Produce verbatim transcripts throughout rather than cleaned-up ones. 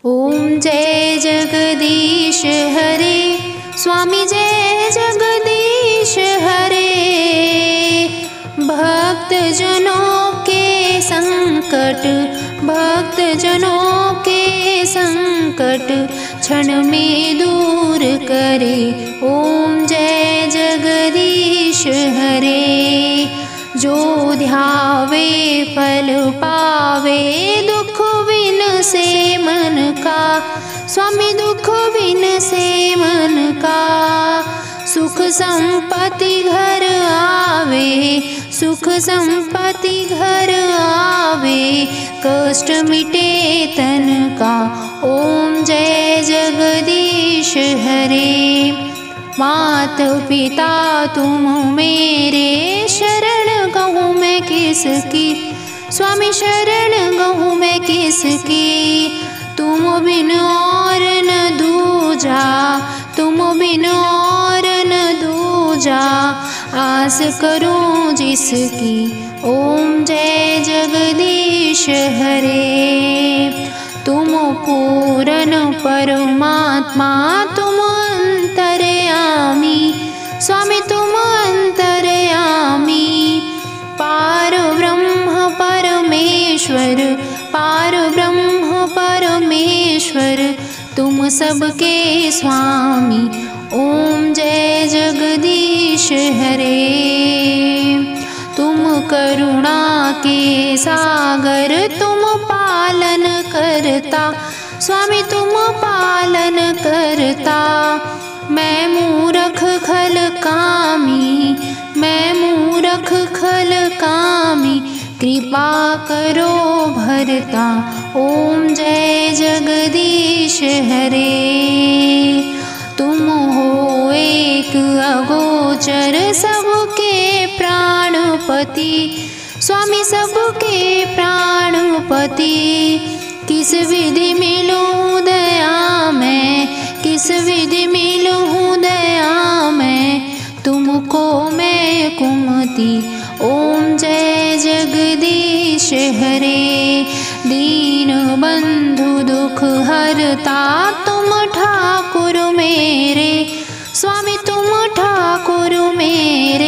ओम जय जगदीश हरे, स्वामी जय जगदीश हरे। भक्त जनों के संकट, भक्त जनों के संकट क्षण में दूर करे। ओम जय जगदीश हरे। जो ध्यावे फल पावे, दुख विन से मन का। स्वामी दुख विन से मन का। सुख संपत्ति घर आवे, सुख संपत्ति घर आवे। कष्ट मिटे तन का। ओम जय जगदीश हरे। मात पिता तुम मेरे, शरण कहूँ मैं किसकी। स्वामी शरण कहूँ मैं किसकी। तुम बिन और न दूजा, तुम बिन और न दूजा। आस करूँ जिसकी। ओम जय जगदीश हरे। तुम पूर्ण परमात्मा, तुम अंतर्यामी। स्वामी तुम अंतर्यामी। पार ब्रह्म परमेश्वर, पार ब्रह्म परमेश्वर तुम सबके स्वामी। ओम जय जगदीश हरे। तुम करुणा के सागर, तुम पालन करता। स्वामी तुम पालन करता। मैं मूरख खल कामी, मैं मूरख खल कामी। कृपा करो भरता। ओम जय जगदीश हरे। तुम हो एक अगोचर, सबके प्राणपति। स्वामी सबके प्राणपति। किस विधि मिलूं दया मैं, किस विधि मिलूं दया मैं। तुमको मैं कुमति। ओम जय जगदीश हरे। दीन बंधु दुख हरता, तुम ठाकुर मेरे। स्वामी तुम ठाकुर मेरे।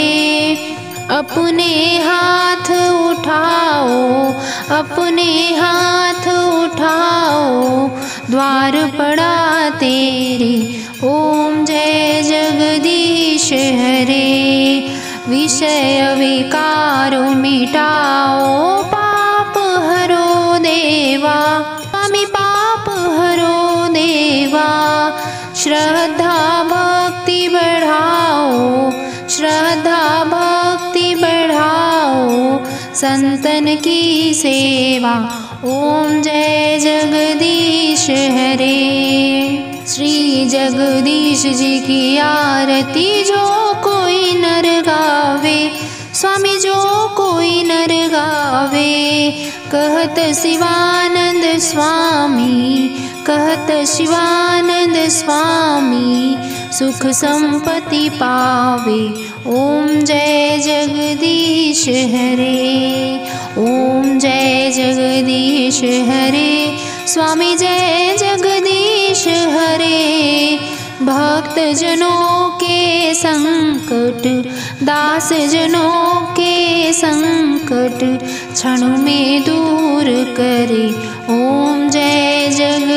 अपने हाथ उठाओ, अपने हाथ उठाओ। द्वार पड़ा तेरे। ओम जय जगदीश हरे। विषय विकार मिटाओ, पाप हरो देवा। स्वामी पाप हरो देवा। श्रद्धा भक्ति बढ़ाओ, श्रद्धा भक्ति बढ़ाओ। संतन की सेवा। ओम जय जगदीश हरे। श्री जगदीश जी की आरती जो कोई नर गावे। स्वामी जो कोई नर गावे। कहत शिवानंद स्वामी, कहत शिवानंद स्वामी। सुख संपत्ति पावे। ओम जय जगदीश हरे। ओम जय जगदीश हरे। स्वामी जय जगदीश हरे। भक्त जनों के संकट, दास जनों के संकट क्षण में दूर करे। ओम जय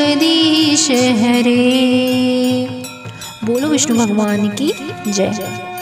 जगदीश हरे। बोलो विष्णु भगवान की जय।